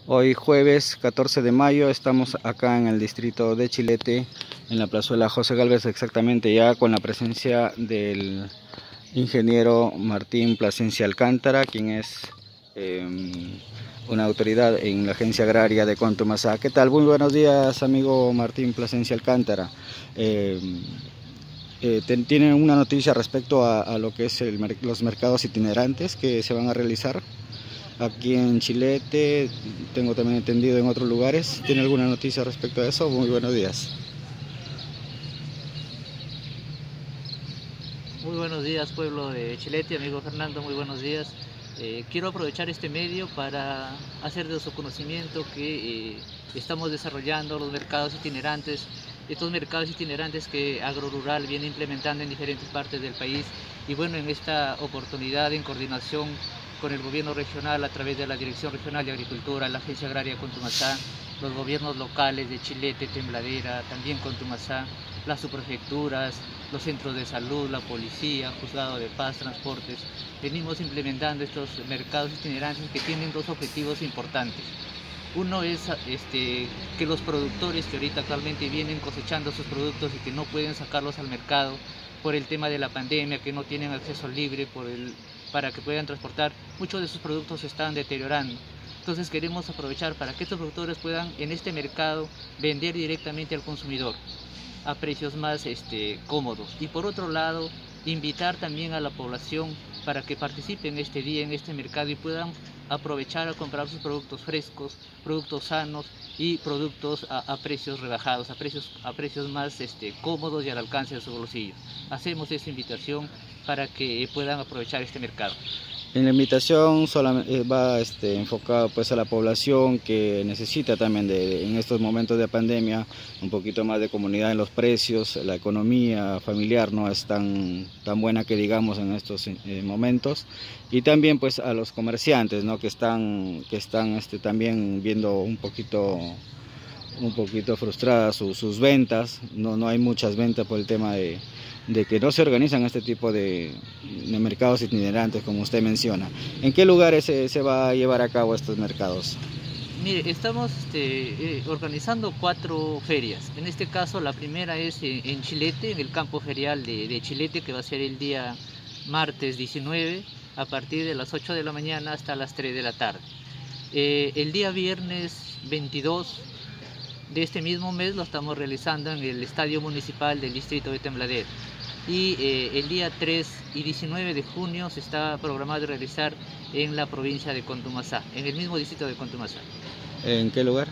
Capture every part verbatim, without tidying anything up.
Hoy jueves catorce de mayo estamos acá en el distrito de Chilete, en la plazuela José Gálvez, exactamente, ya con la presencia del ingeniero Martín Plasencia Alcántara, quien es eh, una autoridad en la agencia agraria de Contumasá. ¿Qué tal? Muy buenos días, amigo Martín Plasencia Alcántara. Eh, eh, ¿Tienen una noticia respecto a, a lo que es el, los mercados itinerantes que se van a realizar aquí en Chilete? Tengo también entendido en otros lugares. ¿Tiene alguna noticia respecto a eso? Muy buenos días. Muy buenos días, pueblo de Chilete, amigo Fernando, muy buenos días. Eh, quiero aprovechar este medio para hacer de su conocimiento que eh, estamos desarrollando los mercados itinerantes, estos mercados itinerantes que AgroRural viene implementando en diferentes partes del país. Y bueno, en esta oportunidad, en coordinación con el gobierno regional a través de la Dirección Regional de Agricultura, la Agencia Agraria Contumasá, los gobiernos locales de Chilete, Tembladera, también Contumasá, las subprefecturas, los centros de salud, la policía, juzgado de paz, transportes, venimos implementando estos mercados itinerantes que tienen dos objetivos importantes. Uno es este, que los productores que ahorita actualmente vienen cosechando sus productos y que no pueden sacarlos al mercado por el tema de la pandemia, que no tienen acceso libre por el, para que puedan transportar, muchos de sus productos se están deteriorando. Entonces queremos aprovechar para que estos productores puedan en este mercado vender directamente al consumidor a precios más este, cómodos. Y por otro lado, invitar también a la población para que participen este día en este mercado y puedan aprovechar a comprar sus productos frescos, productos sanos y productos a, a precios rebajados, a precios, a precios más este, cómodos y al alcance de su bolsillo. Hacemos esta invitación para que puedan aprovechar este mercado. En la invitación solamente va este, enfocado pues a la población que necesita también de, de, en estos momentos de pandemia un poquito más de comunidad en los precios. La economía familiar no es tan, tan buena que digamos en estos eh, momentos, y también pues a los comerciantes, ¿no? que están, que están este, también viendo un poquito un poquito frustradas sus, sus ventas. No, no hay muchas ventas por el tema de, de que no se organizan este tipo de, de mercados itinerantes, como usted menciona. ¿En qué lugares se, se va a llevar a cabo estos mercados? Mire, estamos este, eh, organizando cuatro ferias. En este caso la primera es en, en Chilete, en el campo ferial de, de Chilete, que va a ser el día martes diecinueve, a partir de las ocho de la mañana hasta las tres de la tarde. Eh, el día viernes veintidós de este mismo mes lo estamos realizando en el Estadio Municipal del Distrito de Tembladera. Y eh, el día tres y diecinueve de junio se está programado realizar en la provincia de Contumasá, en el mismo distrito de Contumasá. ¿En qué lugar?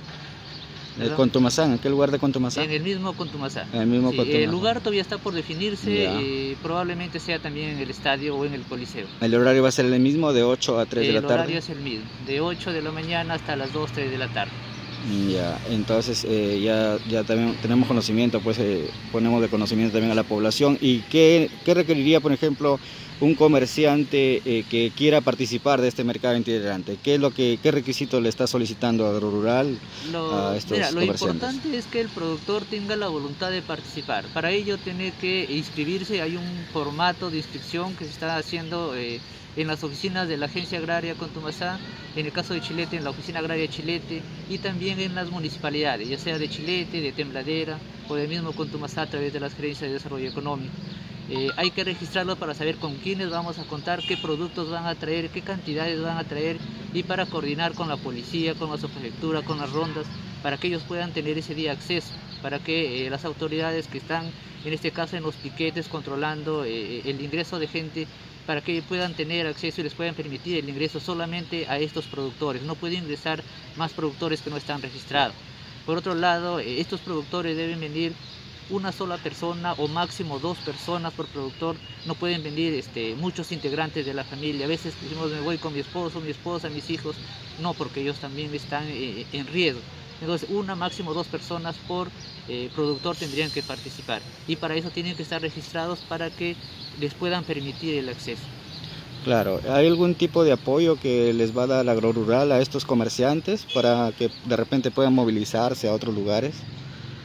¿De Contumasá? ¿En qué lugar de Contumasá? En el mismo Contumasá. En el mismo sí, Contumasá. El lugar todavía está por definirse, eh, probablemente sea también en el estadio o en el Coliseo. ¿El horario va a ser el mismo, de ocho a tres de la tarde? El horario es el mismo, de ocho de la mañana hasta las dos, tres de la tarde. Ya, entonces eh, ya, ya también tenemos conocimiento, pues eh, ponemos de conocimiento también a la población. ¿Y qué, qué requeriría, por ejemplo, un comerciante eh, que quiera participar de este mercado itinerante? ¿Qué es lo que, qué requisito le está solicitando AgroRural lo, a estos mira, lo comerciantes? Lo importante es que el productor tenga la voluntad de participar. Para ello tiene que inscribirse. Hay un formato de inscripción que se está haciendo eh, en las oficinas de la Agencia Agraria Contumasá, en el caso de Chilete, en la Oficina Agraria de Chilete, y también en las municipalidades, ya sea de Chilete, de Tembladera o del mismo Contumasá a través de las gerencias de desarrollo económico. Eh, hay que registrarlo para saber con quiénes vamos a contar, qué productos van a traer, qué cantidades van a traer, y para coordinar con la policía, con la subprefectura, con las rondas, para que ellos puedan tener ese día acceso, para que eh, las autoridades que están, en este caso en los piquetes, controlando eh, el ingreso de gente, para que puedan tener acceso y les puedan permitir el ingreso solamente a estos productores. No pueden ingresar más productores que no están registrados. Por otro lado, eh, estos productores deben venir una sola persona o máximo dos personas por productor. No pueden venir este, muchos integrantes de la familia. A veces decimos, me voy con mi esposo, mi esposa, mis hijos. No, porque ellos también están eh, en riesgo. Entonces, una máximo dos personas por eh, productor tendrían que participar. Y para eso tienen que estar registrados para que les puedan permitir el acceso. Claro, ¿hay algún tipo de apoyo que les va a dar AgroRural a estos comerciantes para que de repente puedan movilizarse a otros lugares?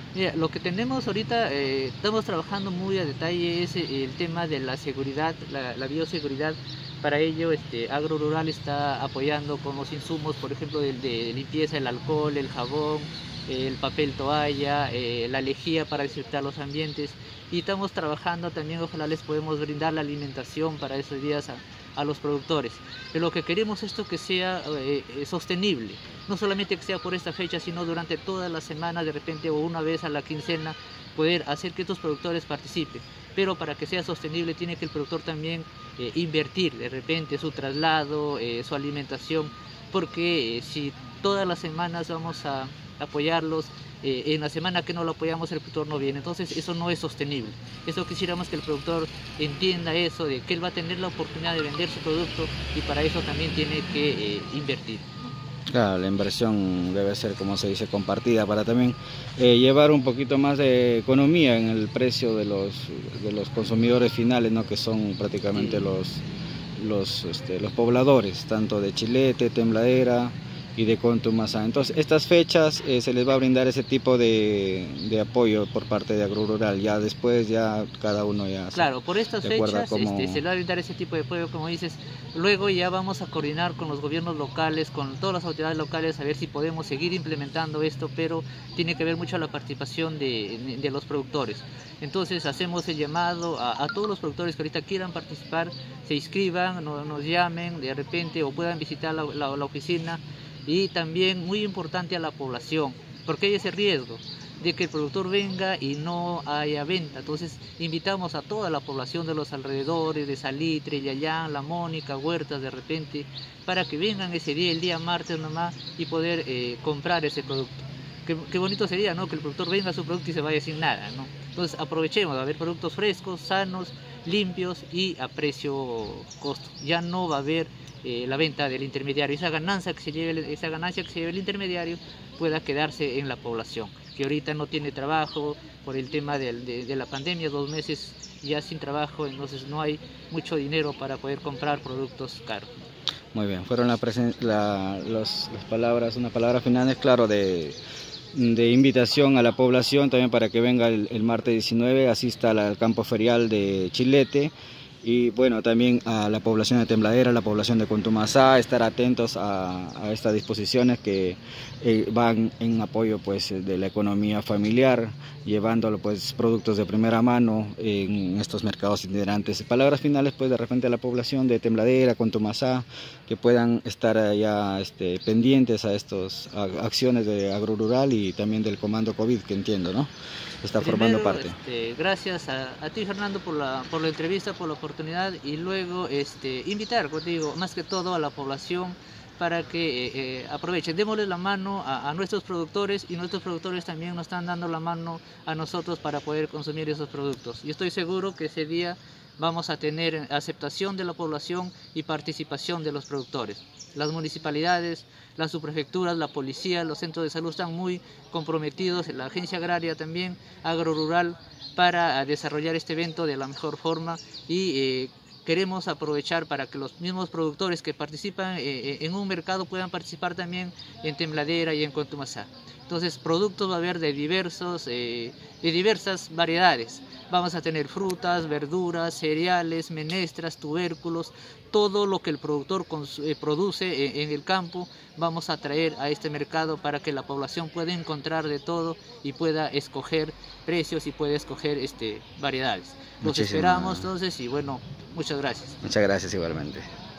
Mira, lo que tenemos ahorita, eh, estamos trabajando muy a detalle es el tema de la seguridad, la, la bioseguridad. Para ello, este, Agro Rural está apoyando con los insumos, por ejemplo, de, de limpieza, el alcohol, el jabón, el papel toalla, eh, la lejía para desinfectar los ambientes. Y estamos trabajando también, ojalá les podemos brindar la alimentación para esos días a, a los productores. Pero lo que queremos es esto que sea eh, sostenible, no solamente que sea por esta fecha, sino durante toda la semana, de repente, o una vez a la quincena, poder hacer que estos productores participen. Pero para que sea sostenible tiene que el productor también eh, invertir de repente su traslado, eh, su alimentación, porque eh, si todas las semanas vamos a apoyarlos, eh, en la semana que no lo apoyamos el productor no viene, entonces eso no es sostenible. Eso quisiéramos que el productor entienda eso, de que él va a tener la oportunidad de vender su producto y para eso también tiene que eh, invertir. Claro, la inversión debe ser, como se dice, compartida para también eh, llevar un poquito más de economía en el precio de los, de los consumidores finales, ¿no? Que son prácticamente sí. los, los, este, los pobladores, tanto de Chilete, Tembladera y de Contumazá. Entonces, estas fechas eh, se les va a brindar ese tipo de, de apoyo por parte de Agro Rural. Ya después, ya cada uno ya... Claro, por estas fechas como... este, se les va a brindar ese tipo de apoyo, como dices. Luego ya vamos a coordinar con los gobiernos locales, con todas las autoridades locales, a ver si podemos seguir implementando esto, pero tiene que ver mucho la participación de, de los productores. Entonces hacemos el llamado a, a todos los productores que ahorita quieran participar, se inscriban, no, nos llamen de repente o puedan visitar la, la, la oficina. Y también muy importante a la población, porque hay ese riesgo de que el productor venga y no haya venta. Entonces invitamos a toda la población de los alrededores, de Salitre, Yayán, La Mónica, Huertas de repente, para que vengan ese día, el día martes nomás, y poder eh, comprar ese producto. Qué, qué bonito sería, ¿no? Que el productor venga a su producto y se vaya sin nada, ¿no? Entonces aprovechemos a ver productos frescos, sanos, limpios y a precio costo. Ya no va a haber eh, la venta del intermediario, esa ganancia que se lleve, esa ganancia que se lleve el intermediario pueda quedarse en la población, que ahorita no tiene trabajo por el tema de, de, de la pandemia, dos meses ya sin trabajo, entonces no hay mucho dinero para poder comprar productos caros. Muy bien, fueron la la, los, las palabras, una palabra final, es claro, de... de invitación a la población también para que venga el, el martes diecinueve, asista al campo ferial de Chilete y bueno, también a la población de Tembladera, a la población de Contumazá, estar atentos a, a estas disposiciones que eh, van en apoyo pues de la economía familiar, llevándolo pues productos de primera mano en estos mercados itinerantes. Palabras finales pues de repente a la población de Tembladera, Contumazá, que puedan estar ya este, pendientes a estas acciones de Agro Rural y también del Comando COVID, que entiendo, ¿no? Está Primero, formando parte. Este, gracias a, a ti, Fernando, por la, por la entrevista, por la oportunidad, y luego este, invitar, como te digo, más que todo a la población para que eh, eh, aprovechen, démosle la mano a, a nuestros productores y nuestros productores también nos están dando la mano a nosotros para poder consumir esos productos. Y estoy seguro que ese día vamos a tener aceptación de la población y participación de los productores. Las municipalidades, las subprefecturas, la policía, los centros de salud están muy comprometidos, la agencia agraria también, Agro Rural, para desarrollar este evento de la mejor forma y eh, queremos aprovechar para que los mismos productores que participan eh, en un mercado puedan participar también en Tembladera y en Contumazá. Entonces productos va a haber de, diversos, eh, de diversas variedades. Vamos a tener frutas, verduras, cereales, menestras, tubérculos, todo lo que el productor eh, produce en, en el campo vamos a traer a este mercado para que la población pueda encontrar de todo y pueda escoger precios y pueda escoger este, variedades. Los esperamos entonces y bueno, muchas gracias. Muchas gracias igualmente.